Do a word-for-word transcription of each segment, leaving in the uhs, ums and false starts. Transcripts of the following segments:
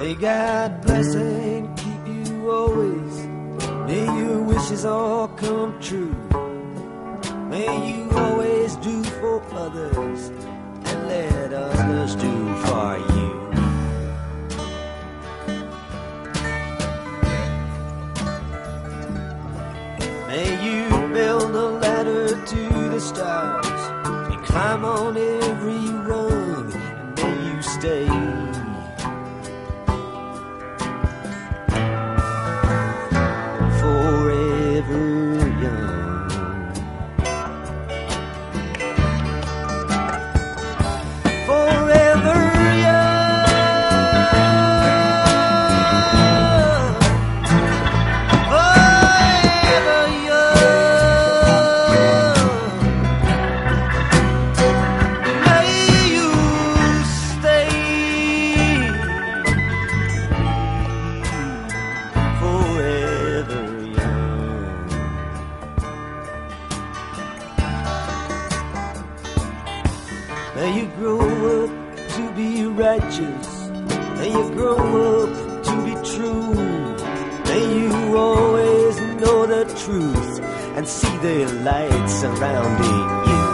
May God bless and keep you always. May your wishes all come true. May you always do for others and let others do for you. May you build a ladder to the stars and climb on every rung, and may you stay forever young. Forever young. Forever young. May you stay forever young. May you grow up to be righteous. May you grow up to be true. May you always know the truth and see the light surrounding you.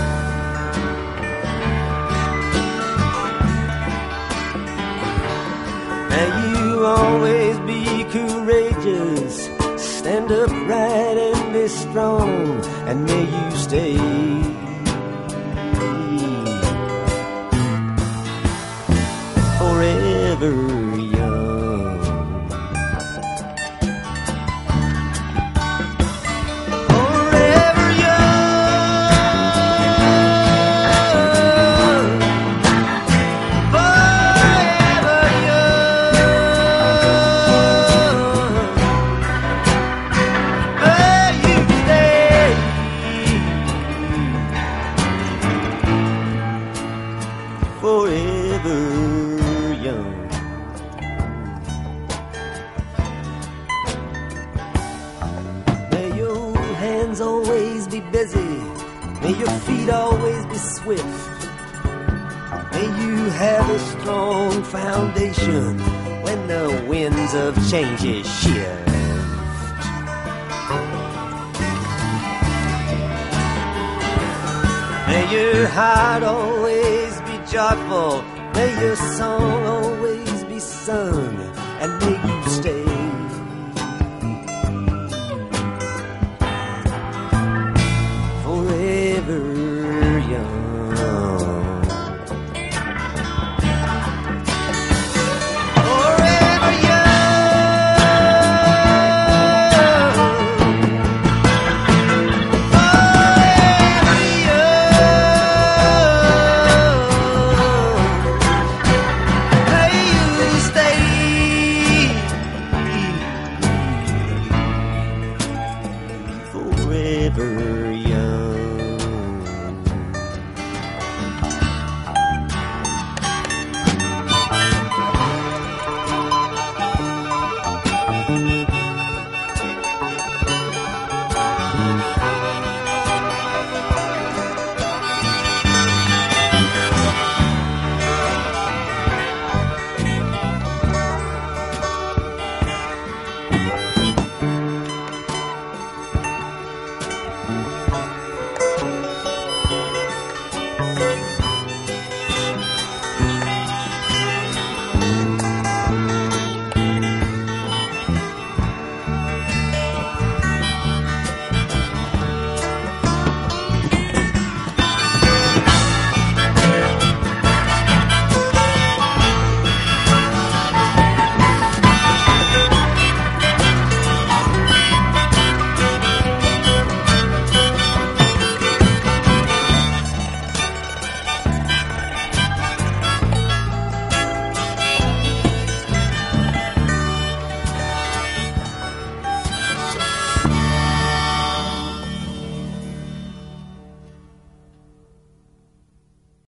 May you always be courageous, stand upright and be strong, and may you stay forever young. Forever young. Forever young. May you stay forever young. May your hands always be busy. May your feet always be swift. May you have a strong foundation when the winds of change shift. May your heart always be joyful. May your song always be sung, and may you stay forever young. Forever young. Forever young. May you stay forever young.